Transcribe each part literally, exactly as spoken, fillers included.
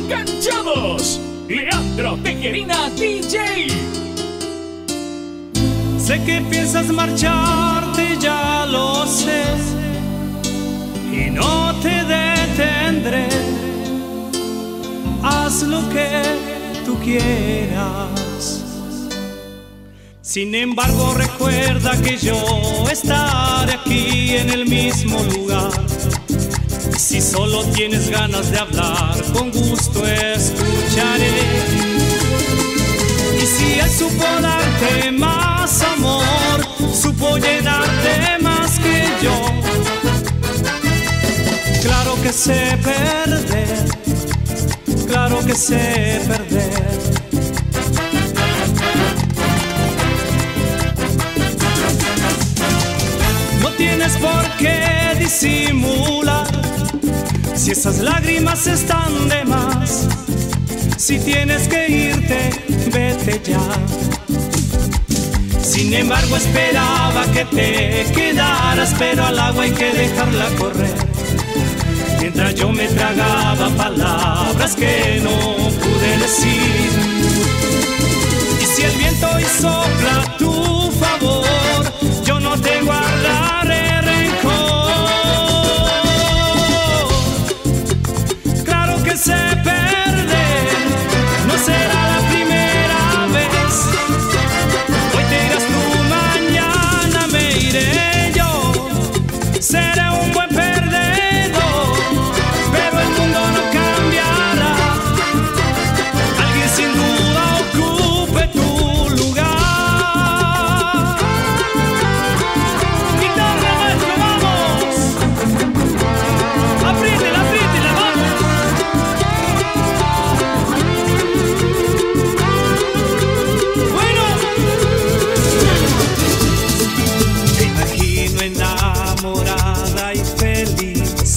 enganchados. Leandro Tejerina D J. Sé que piensas marcharte, ya lo sé, y no te detendré. Haz lo que tú quieras. Sin embargo, recuerda que yo estaré aquí en el mismo lugar. Si solo tienes ganas de hablar, con gusto escucharé. Y si él supo darte más amor, supo llenarte más que yo, claro que sé perder, claro que sé perder. No tienes por qué disimular, si esas lágrimas están de más. Si tienes que irte, vete ya. Sin embargo, esperaba que te quedaras, pero al agua hay que dejarla correr. Mientras yo me tragaba palabras que no pude decir. Y si el viento hoy sopla a tu favor, yo no te guardaré rencor. Claro que sé perder, no será la primera vez. Hoy te irás tú, mañana me iré yo. Seré un buen perdedor, pero el mundo no cambiará. Alguien sin duda ocupe tu lugar. Guitarra maestro, vamos. Apriétela, apriétela, vamos. Bueno, te imagino enamorada y feliz,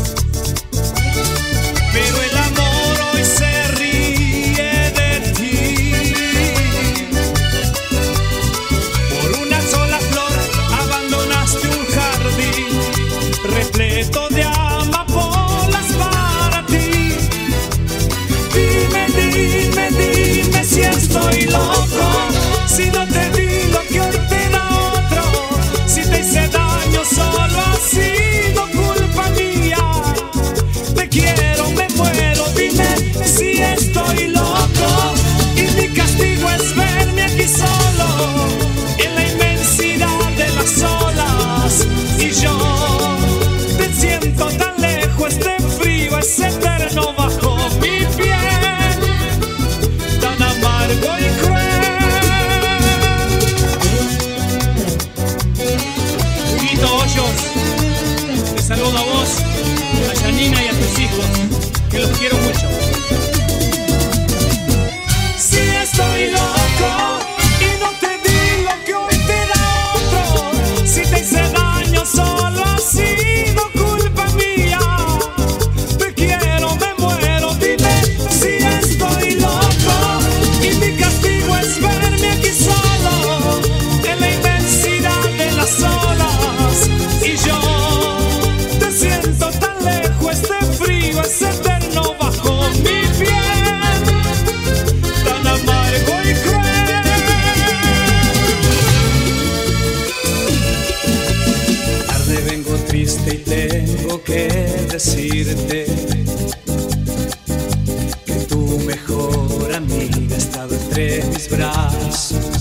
pero el amor hoy se ríe de ti. Por una sola flor abandonaste un jardín repleto de amapolas para ti. Dime, dime, dime si estoy loco, si no te di lo que hoy te da otro. Si te hice daño solo ha sido culpa mía. Te quiero, me muero, dime si estoy loco. Y mi castigo es verme aquí solo, en la inmensidad de las olas. Y yo te siento tan lejos, este frío es eterno bajo mi piel, tan amargo y cruel. Huguito Hoyos, te saludo a vos, a Janina y a tus hijos, que los quiero mucho. Si estoy loco y no te di lo que hoy te da otro, si te hice daño solo ha sido culpa mía. Te quiero, me muero, dime si estoy loco. Y mi castigo es verme aquí solo, en la inmensidad de las olas. Y yo te siento tan lejos, este frío es eterno bajo mi piel, tan amargo y cruel. Tarde vengo triste y tengo que decirte que tu mejor amiga ha estado entre mis brazos.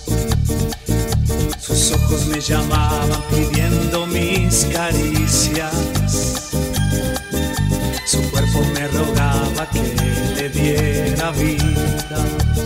Sus ojos me llamaban pidiendo mis caricias. Su cuerpo me rogaba que le diera vida.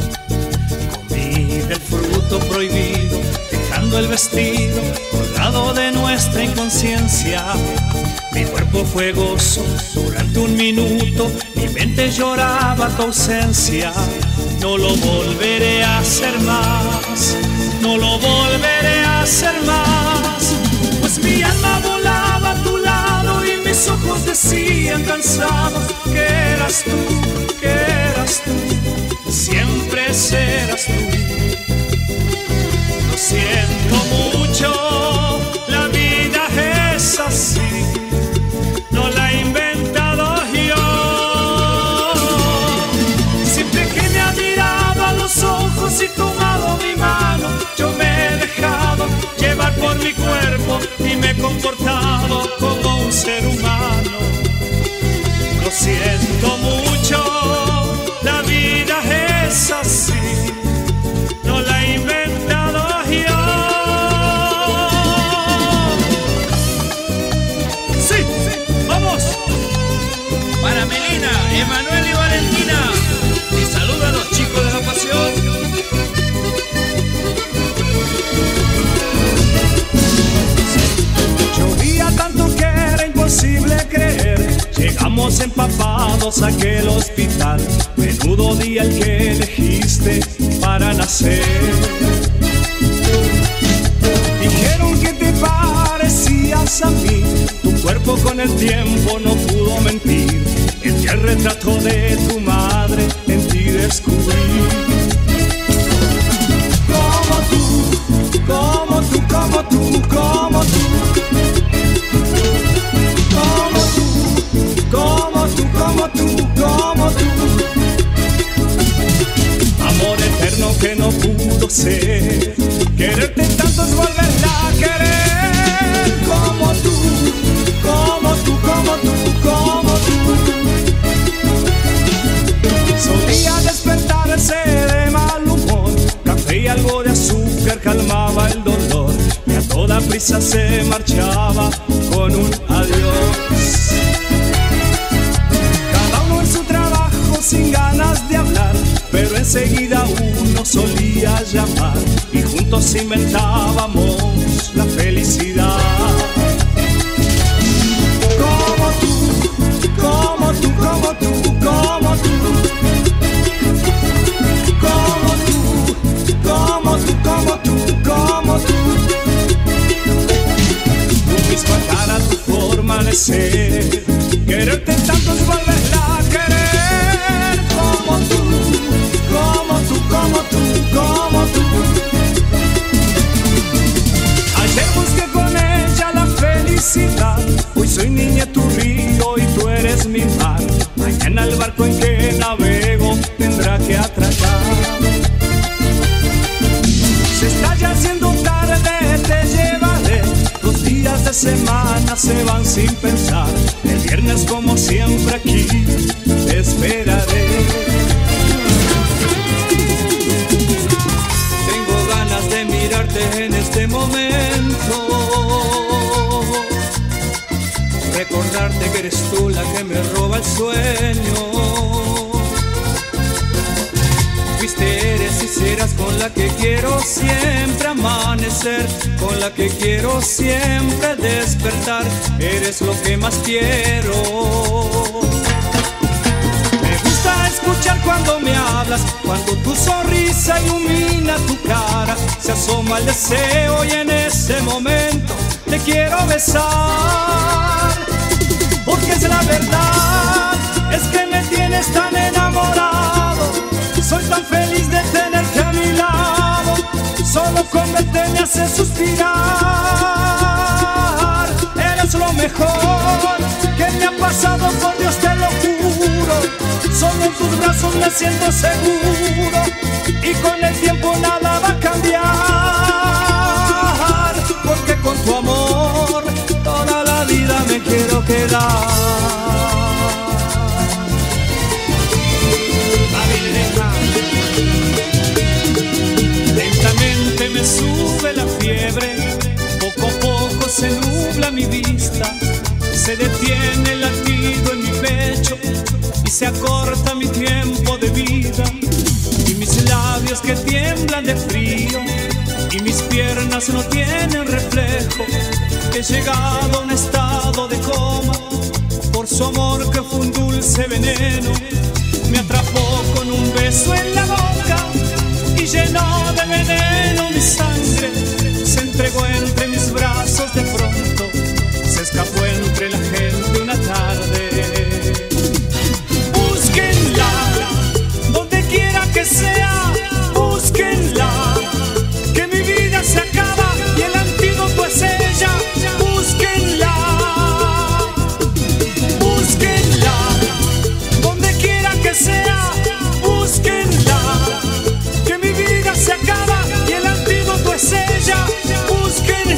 Comí del fruto prohibido, dejando el vestido colgado de nuestra inconsciencia. Mi cuerpo fue gozo durante un minuto, mi mente lloraba tu ausencia. No lo volveré a hacer más, no lo volveré a hacer más, pues mi alma volaba a tu lado y mis ojos decían cansados que eras tú, que eras tú, siempre serás tú. Lo siento mucho, la vida es así, no la he inventado yo. comportado como un ser humano. Lo siento mucho, la vida es así, no la he inventado yo. Sí, sí, vamos. Para Melina, Emanuel y Valentina. Y saluda a los chicos de la pasión. Llovía tanto que era imposible creer. Llegamos empapados a aquel hospital. Menudo día el que elegiste para nacer. Dijeron que te parecías a mí. Tu cuerpo con el tiempo no pudo mentir. El que el retrato de tu madre en ti descubrí. Como tú, como tú, como tú, como tú. Como tú, como tú, como tú, como tú. Amor eterno que no pudo ser. Quererte tanto es volverla a querer. Como tú, como tú, como tú, como tú. Solía despertarse de mal humor. Café y algo de azúcar calmaba el dolor. Y a toda prisa se marchaba con un adiós. Cada uno en su trabajo sin ganas de hablar, pero enseguida uno solía llamar y juntos inventábamos la felicidad. Como tú, como tú, como tú, como tú. Como tú, como tú, como tú, como tú. Tu misma cara, tu forma de ser. Quererte tanto es volverla a querer. Como tú, como tú, como tú, como tú. Ayer busqué con ella la felicidad. Hoy soy niña, tu río y tú eres mi mar. Mañana el barco en que navego tendrá que atracar. Se está ya haciendo tarde, te llevaré. Los días de semana se van sin pensar. El viernes como siempre aquí te esperaré. Tengo ganas de mirarte en este momento. Recordarte que eres tú la que me roba el sueño. Fuiste, eres y serás con la que quiero siempre amanecer, con la que quiero siempre despertar. Eres lo que más quiero. Me gusta escuchar cuando me hablas, cuando tu sonrisa ilumina tu cara. Se asoma el deseo y en ese momento te quiero besar. Porque es la verdad, es que me tienes tan enamorado. Soy tan feliz de tenerte a mi lado. Solo con verte me hace suspirar. Eres lo mejor que me ha pasado, por Dios te lo juro. Solo en tus brazos me siento seguro. Y con el tiempo nada va a cambiar. Porque con tu amor toda la vida me quiero quedar. Lentamente me sube la fiebre, poco a poco se nubla mi vista, se detiene el latido en mi pecho y se acorta mi tiempo de vida. Y mis labios que tiemblan de frío y mis piernas no tienen reflejo. He llegado a un estado de coma por su amor que fue un dulce veneno. Me atrapó con un beso en la boca y llenó de veneno mi sangre. Se entregó entre mis brazos de pronto, se escapó entre la gente una tarde. Búsquenla, donde quiera que sea, búsquenla, que mi vida se acaba y el antídoto es ella. Búsquenla, búsquenla, donde quiera que sea, búsquenla, que mi vida se acaba y el antídoto es ella. Búsquenla.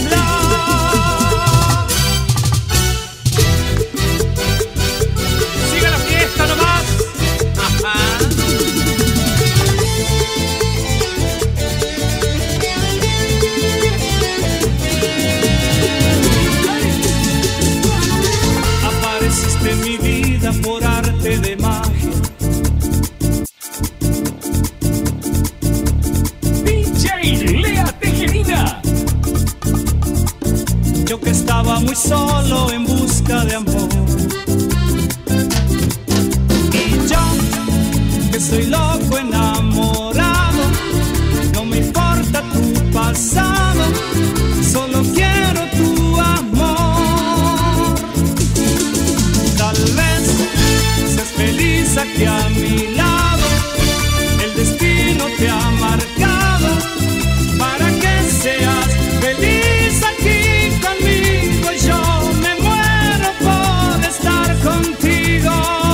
vida por arte de magia. D J Lea Tejerina. Yo que estaba muy solo en busca de amor, y yo que estoy loco enamorado, no me importa tu pasado, solo quiero tu amor. Tal vez seas feliz aquí a mi lado, el destino te ha marcado para que seas feliz aquí conmigo, y yo me muero por estar contigo.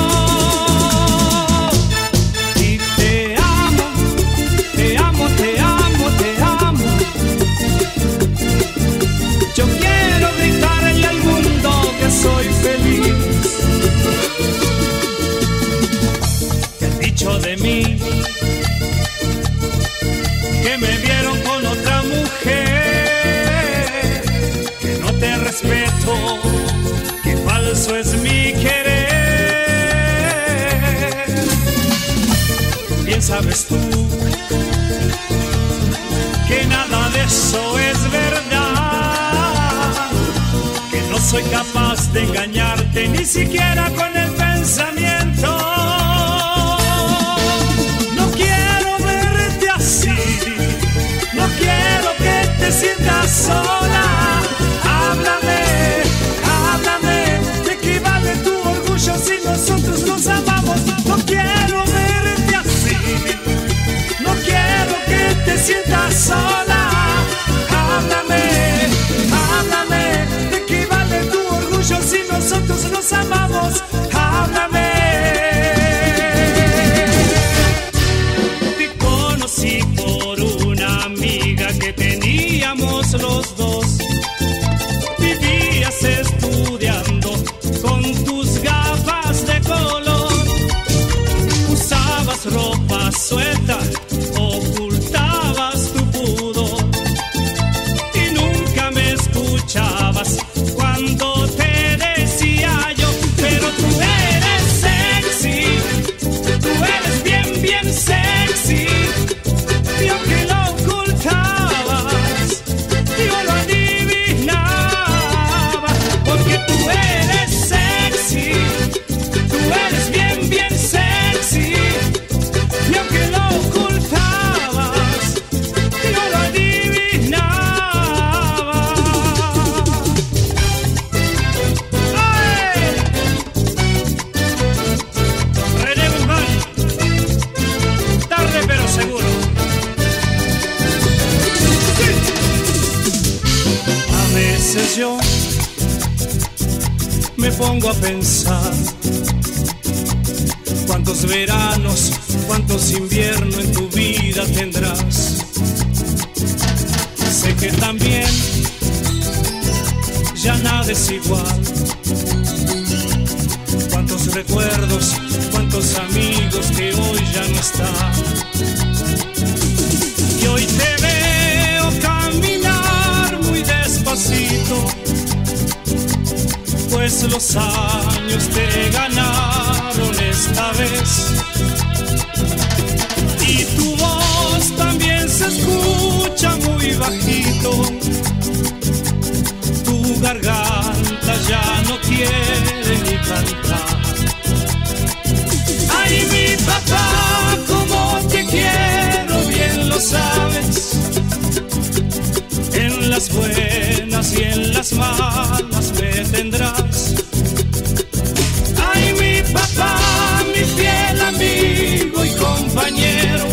Y te amo, te amo, te amo, te amo. Yo quiero gritarle al mundo que soy feliz. ¿Qué han dicho de mí? Que me vieron con otra mujer, que no te respeto, que falso es mi querer. Bien sabes tú que nada de eso es verdad, que no soy capaz de engañarte ni siquiera con el pensamiento. No quiero verte así, no quiero que te sientas sola. Háblame, háblame, ¿de qué vale tu orgullo si nosotros nos amamos? No quiero verte así, no quiero que te sientas sola. Háblame, háblame, ¿de qué vale tu orgullo si nosotros nos amamos? Háblame. Te conocí por una amiga que teníamos los dos. Vivías estudiando con tus gafas de color. Usabas ropa suelta, ocultabas tu pudor y nunca me escuchabas cuando te decía yo, pero tú eres sexy, tú eres bien, bien sexy. Y aunque lo ocultabas, yo lo adivinaba, porque tú eres sexy, tú eres bien, bien sexy. Y aunque lo ocultabas, yo lo adivinaba. ¡Ay! René Guzmán, tarde pero seguro. Sí. A veces yo me pongo a pensar cuántos veranos, cuántos inviernos en tu vida tendrás. Sé que también ya nada es igual. Cuántos recuerdos, cuántos amigos que hoy ya no están. Y hoy te veo caminar muy despacito, pues los años te ganaron esta vez. Y tu voz también se escucha muy bajito, tu garganta ya no quiere ni cantar. Ay, mi papá, como te quiero, bien lo sabes. En las buenas y en las malas me tendrás. Ay, mi papá, mi fiel amigo y compañero,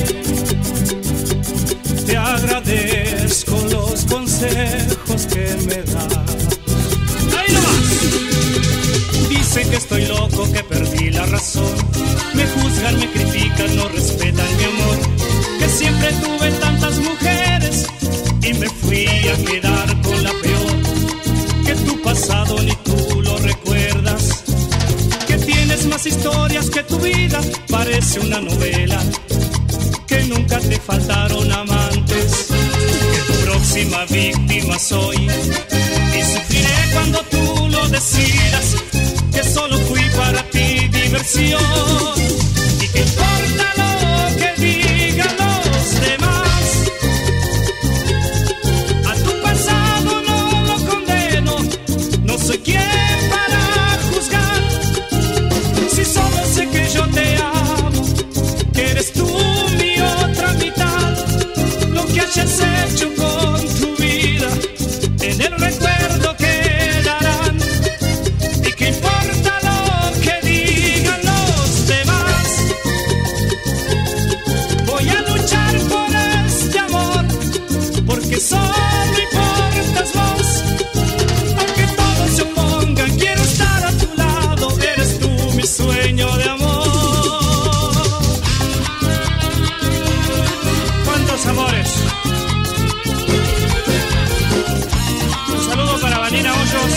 te agradezco los consejos que me das. ¡Ahí nomás! Dicen que estoy loco, que perdí la razón. Me juzgan, me critican, no respetan mi amor. Que siempre tuve tantas mujeres y me fui a quedar con la peor. Que tu pasado ni tú lo recuerdas, que tienes más historias que tu vida, parece una novela. Que nunca te faltaron amantes, que tu próxima víctima soy. Y sufriré cuando tú lo decidas, que solo fui para ti. diversión. ¿Y qué importa lo que digan los demás? A tu pasado no lo condeno, no soy quien para juzgar. Si solo sé que yo te amo, que eres tú mi otra mitad. Lo que hayas hecho con tu vida, en el recuerdo quedarán. ¿Y qué importa lo que digan los demás? Voy a luchar por este amor, porque solo importas vos. Aunque todos se opongan, quiero estar a tu lado. Eres tú mi sueño de amor. ¿Cuántos amores? Un saludo para Vanina Hoyos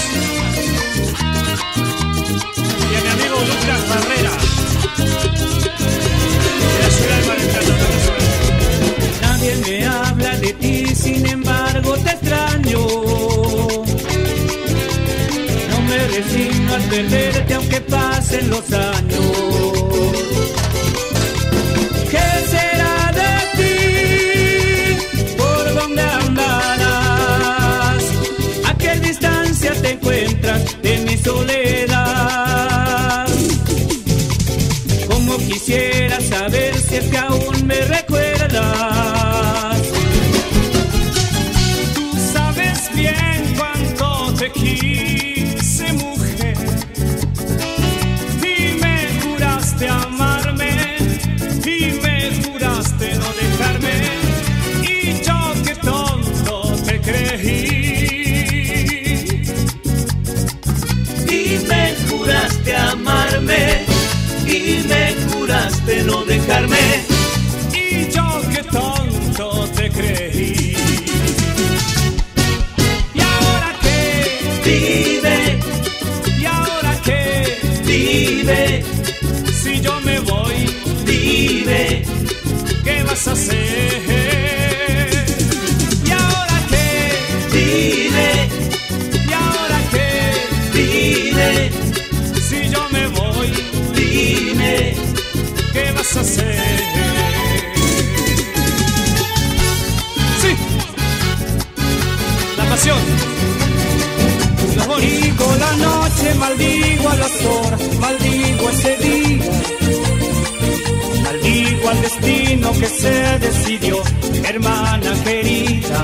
y a mi amigo Lucas Barrera de la ciudad de Mar del Plata, Venezuela. Nadie me habla de ti, sin embargo te extraño. No me resigno al perderte aunque pasen los años. ¿Qué será de ti? ¿Por dónde andarás? ¿A qué distancia te encuentras de mi soledad? Como quisiera saber si es que aún me recuerdas. Tú sabes bien cuánto te quise, mujer, y me juraste amarme, y me juraste no dejarme, y yo que tonto te creí. Y me juraste amarme, y me juraste no dejarme. Y yo que tonto te creí. ¿Y ahora qué? Vive, ¿Y ahora qué? vive, Si yo me voy, vive, ¿qué vas a hacer? ¿Y ahora qué? vive, ¿Y ahora qué? vive, Si yo me voy, dime, ¿qué vas a hacer? Sí, la pasión. Maldigo la noche, maldigo a las horas, maldigo ese día, maldigo al destino que se decidió, hermana querida.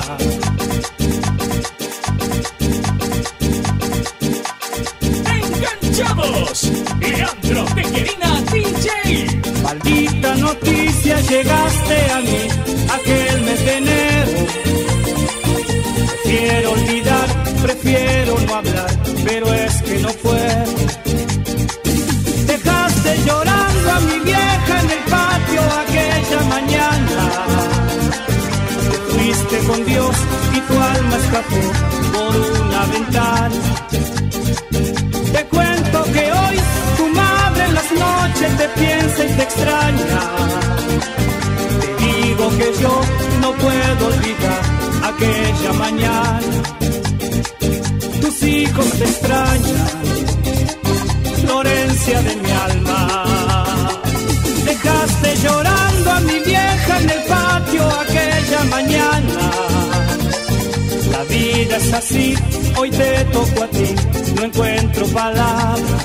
enganchados, Leandro Tejerina D J. Maldita noticia, llegaste a mí aquel mes de enero. Prefiero olvidar, prefiero no hablar, pero es que no puedo. Dejaste llorando a mi vieja en el patio aquella mañana. Te fuiste con Dios y tu alma escapó por una ventana. Te cuento que hoy tu madre en las noches te piensa y te extraña. Te digo que yo no puedo olvidar aquella mañana. Tus hijos te extrañan, Florencia de mi alma. Dejaste llorando a mi vieja en el patio aquella mañana. La vida es así, hoy te toco a ti, no encuentro palabras.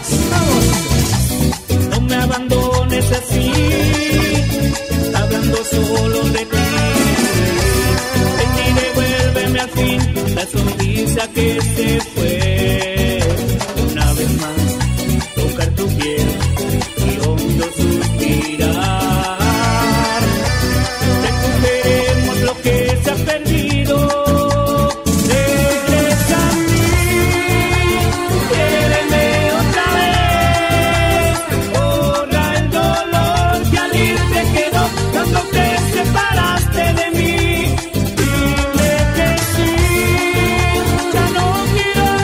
No me abandones así, hablando solo de ti. Ven y devuélveme al fin la sonrisa que se fue. Una vez más, tocar tu piel y hondo suspirar. Recuperemos lo que se ha perdido. Regresa a mí, quiéreme otra vez. Borra el dolor que al irte quedó cuando te separaste de mí. Dile que sí, ya no quiero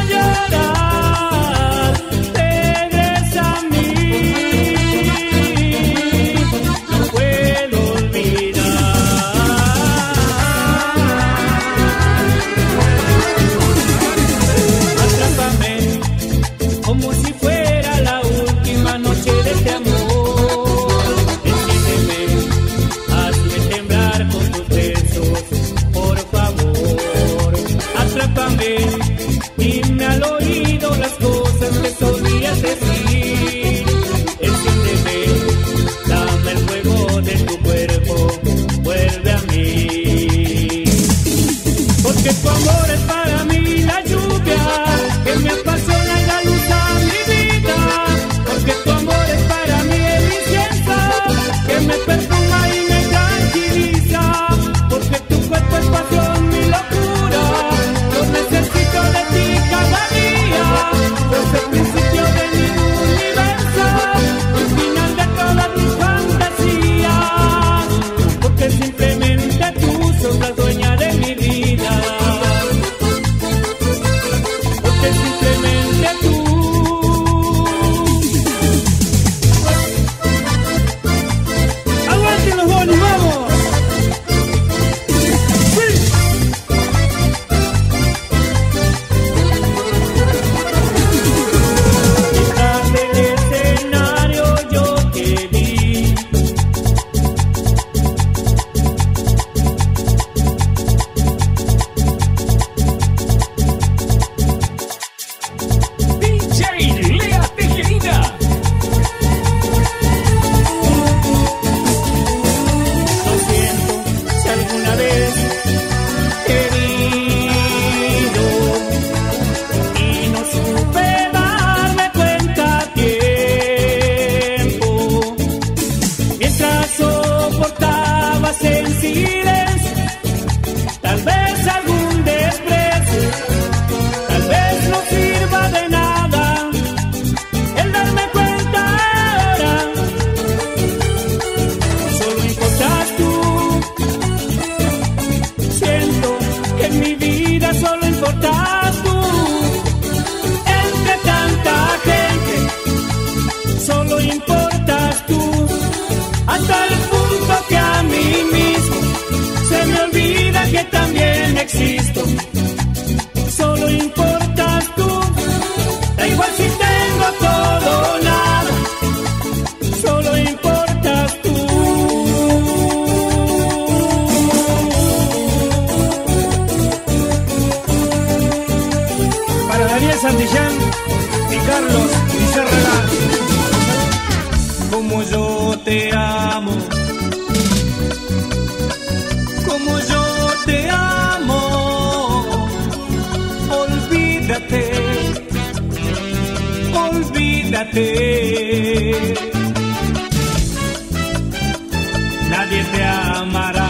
silencio, tal vez algún desprecio, tal vez no sirva de nada el darme cuenta ahora. Solo importas tú. Siento que en mi vida solo importas tú. Entre tanta gente, solo importas tú. Hasta el punto que a mí mismo se me olvida que también existo. Solo importas tú. Da igual si tengo todo o nada. Solo importas tú. Para Daniel Santillán y Carlos Villarreal. Como yo te amo, como yo te amo, olvídate, olvídate. Nadie te amará,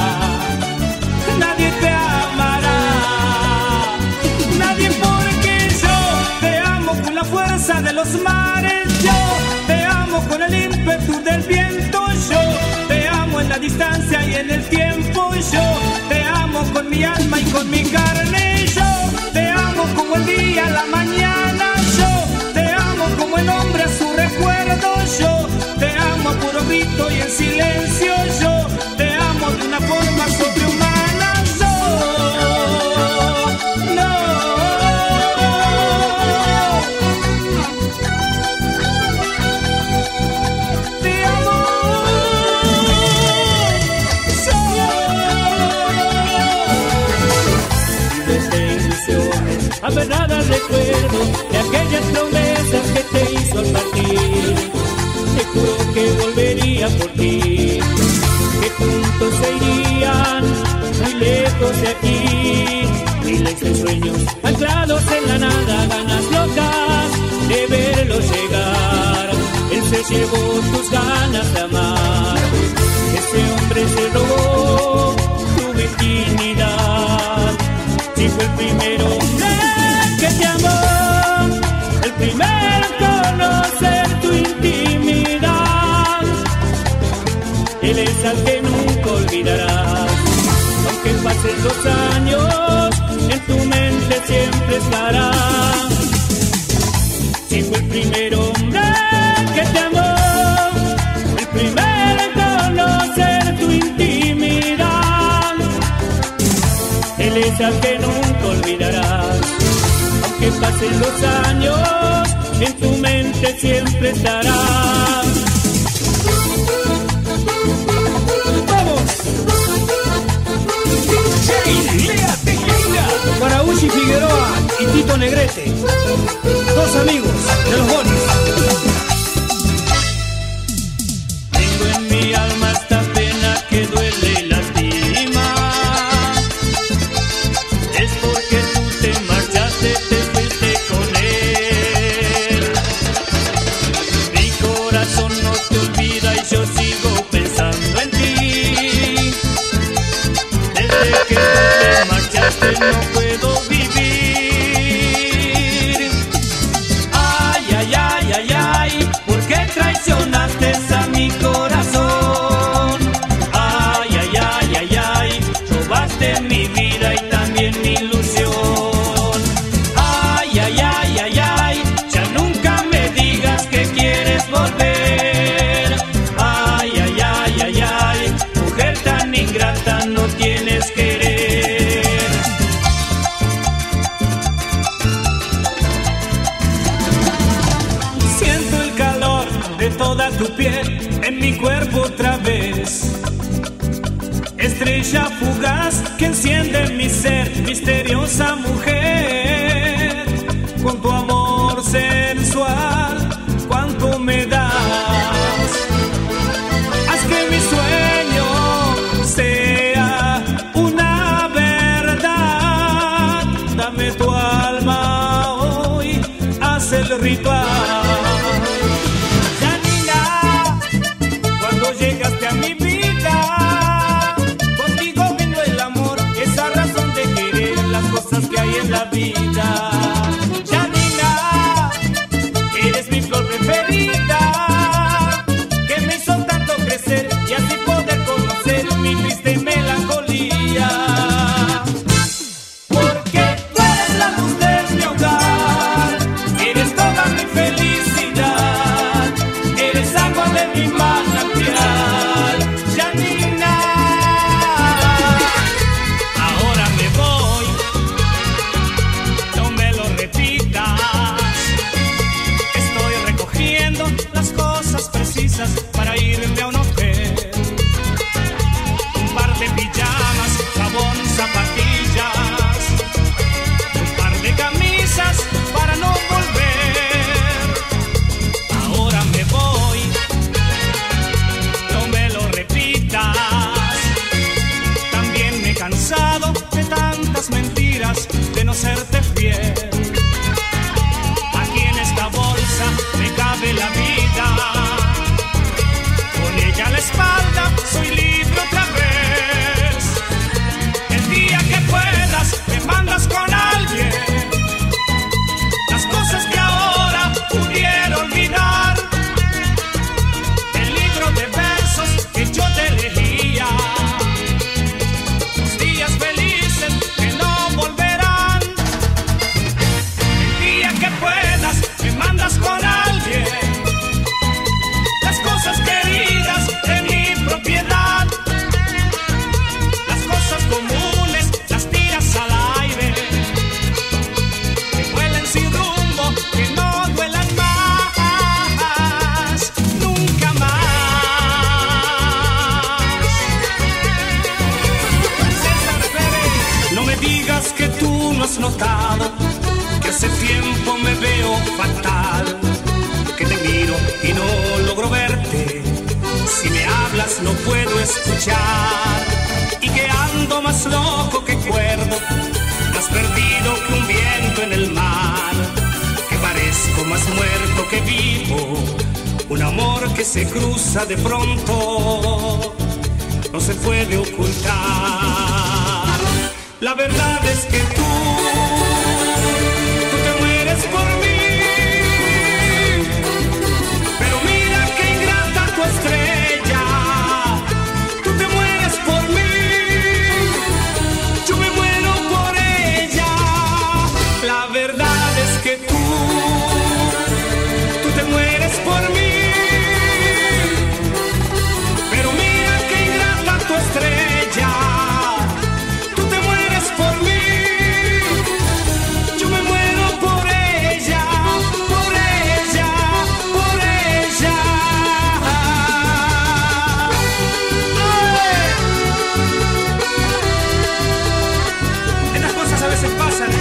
nadie te amará, nadie, porque yo te amo con la fuerza de los mares, yo te amo con el ímpetu del viento, yo te amo en la distancia y en el tiempo, yo te amo con mi alma y con mi carne, yo te amo como el día a la mañana, yo te amo como el hombre a su recuerdo, yo te amo a puro grito y en silencio, yo te amo de una forma sobrehumana, yo no. Te amo, desde ilusiones aferradas recuerdo de aquellas promesas que te hizo al partir. Te juro que volvería por ti, que juntos se irían muy lejos de aquí. Miles de sueños anclados en la nada, ganas locas de verlos llegar. Él se llevó tus ganas de amar. Ese hombre se robó tu virginidad. Si fue el primero hombre que te amó, el primero en conocer tu intimidad. Él es al que nunca olvidarás. Aunque pasen los años, en tu mente siempre estará. Si fue el primer hombre que te amó, el primero en conocer tu intimidad. Él es al que nunca olvidarás. Aunque pasen los años, en tu mente siempre estará. Para Uchi Figueroa y Tito Negrete, dos amigos de los Bonis. Tengo en mi alma esta pena que duele y lastima. Es porque tú te marchaste, te fuiste con él. Mi corazón no te olvida y yo sigo pensando en ti. Desde que tú te marchaste no puedo vivir. Ay, ay, ay, ay, ay, ¿por qué traicionaste a mi corazón? Ay, ay, ay, ay, ay, robaste mi vida y también mi ilusión. Ay, ay, ay, ay, ay, ya nunca me digas que quieres volver. Ay, ay, ay, ay, ay, mujer tan ingrata, no tienes querer. Siento el calor de toda tu piel en mi cuerpo otra vez. Estrella fugaz que enciende mi ser, misteriosa mujer. Con tu amor sensual, cuánto me das. Haz que mi sueño sea una verdad. Dame tu alma hoy, haz el ritual. Janina, cuando llegaste a mi vida, mi manantial, Janina. Ahora me voy, no me lo repitas. Estoy recogiendo las cosas precisas para irme a un hotel. Un par de pijamas, jabón, zapatillas, un par de camisas para no volver. Ahora me voy, no me lo repitas. También me he cansado de tantas mentiras, de no serte fiel. Aquí en esta bolsa me cabe la vida, con ella a la espalda soy libre otra vez. El día que puedas me mandas con alguien las cosas que ahora pudiera olvidar. El libro de versos que yo te leía, los días felices que no volverán. El día que puedas me mandas con alguien las cosas queridas de mi propiedad. Las cosas comunes las tiras al aire, que vuelen sin rumbo, que no duelan más, nunca más. César Pérez, no me digas que tú no has notado que hace tiempo me veo fatal, que te miro y no logro verte. Si me hablas no puedo escuchar, y que ando más loco que cuerdo, más perdido que un viento en el mar, que parezco más muerto que vivo. Un amor que se cruza de pronto no se puede ocultar. La verdad es que tú, tú te mueres por mí, pero mira qué ingrata tu estrella. Tú te mueres por mí, yo me muero por ella. La verdad es que tú, tú te mueres por mí, pero mira qué ingrata tu estrella. Tú te mueres por mí, yo me muero por ella, por ella, por ella. ¡Ay! Estas cosas a veces pasan, ¿eh?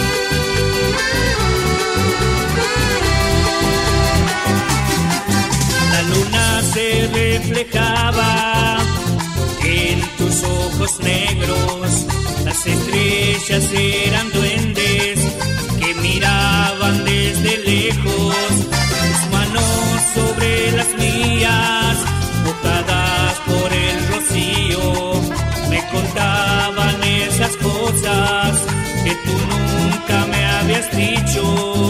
La luna se reflejaba en tus ojos negros, las estrellas eran duendes que miraban desde lejos, tus manos sobre las mías, tocadas por el rocío, me contaban esas cosas que tú nunca me habías dicho.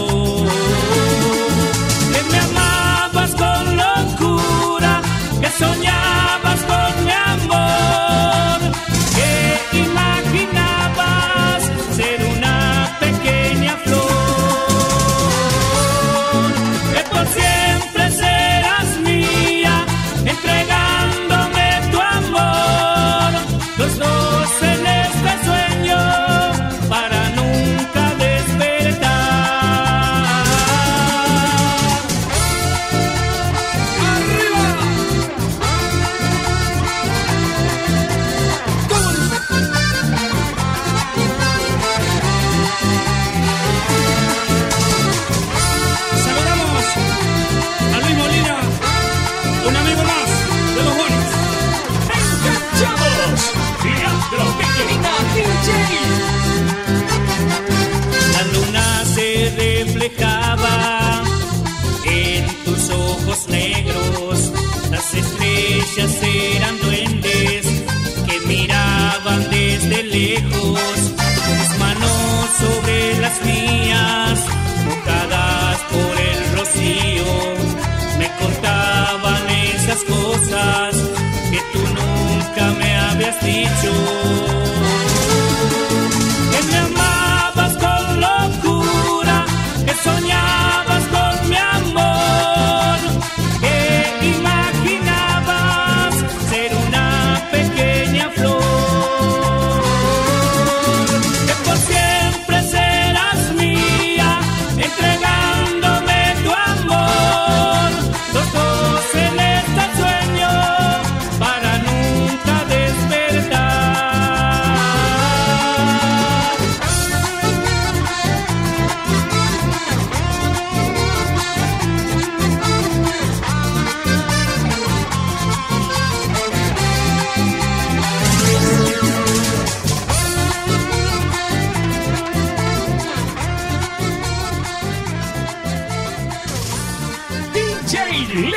Que me amabas con locura, que soñabas con mi amor, que imaginabas ser una pequeña flor.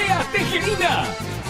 Andrea Tejerina.